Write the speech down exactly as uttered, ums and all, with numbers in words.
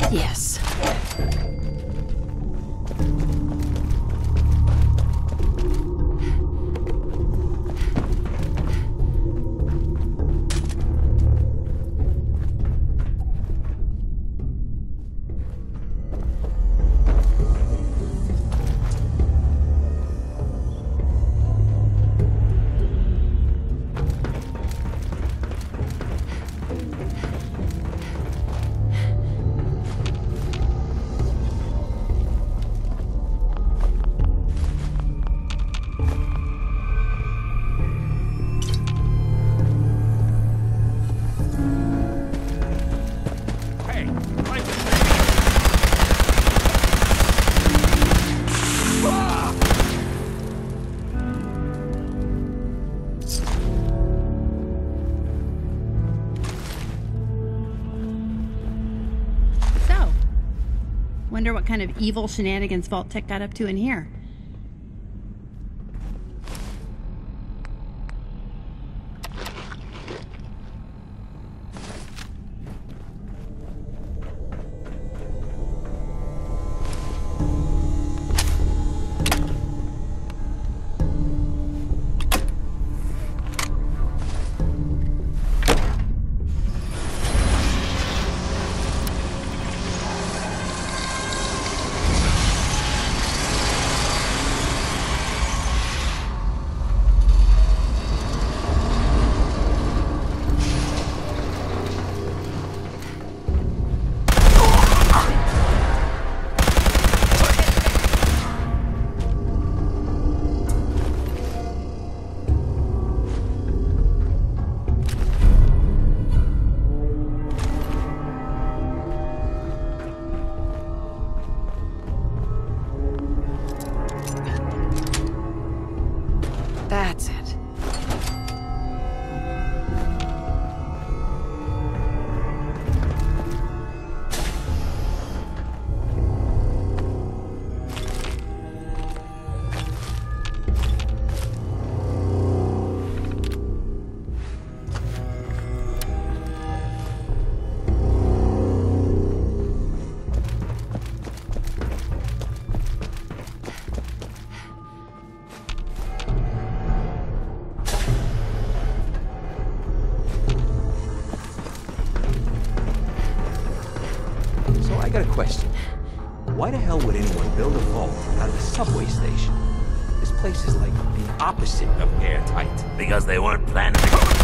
Yes. Wonder what kind of evil shenanigans Vault-Tec got up to in here. That's it. I got a question. Why the hell would anyone build a vault out of a subway station? This place is like the opposite of airtight. Because they weren't planning to go